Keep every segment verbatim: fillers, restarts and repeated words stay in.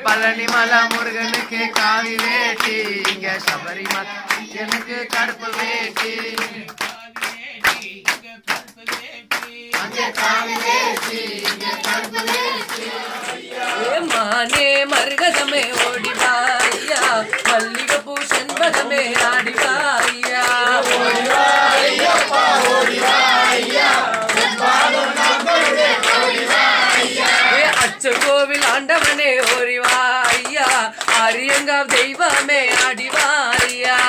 பழனிமலை முருகனுக்கு காவி வேட்டி, இங்க சபரிமலை எனக்கு கருப்பு வேட்டி, அங்கே காவி வேட்டி இங்க கருப்பு வேட்டி. மானே மருகதமே ஓடிவாயா, மல்லிகை பூ செண்பகமே ஆடிவாயா, அச்ச கோவில் ஆண்டவனே ஓடிவாயா, ஆரியங்கா தெய்வமே ஆடிவாயா,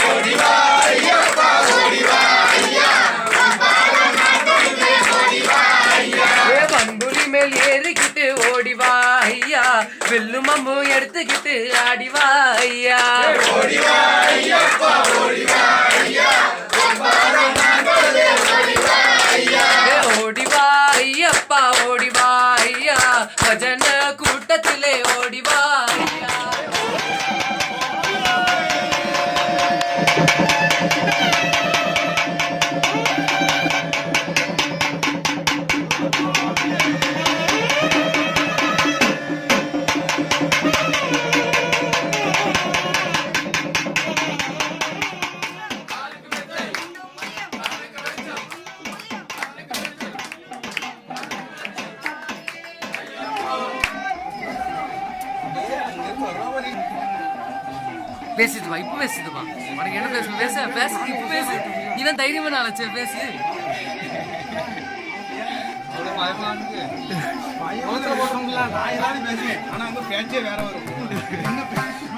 பங்குலி மேல் ஏறிக்கிட்டு ஓடிவாயா, வில்லும் அம்பு எடுத்துக்கிட்டு ஆடிவாயா, ஓடிவாயப்பா ஓடிவாயா, பஜன கூட்டத்திலே ஓடிவாயா. பேசிட்டுவா இப்ப பேசிட்டுவா, உனக்கு என்ன பேச பேச பேச இப்ப பேசு, நீதான் தைரியமான ஆளச்சு பேசு. நான் பேசுவேன் ஆனா பேச்சே வேற வரும்.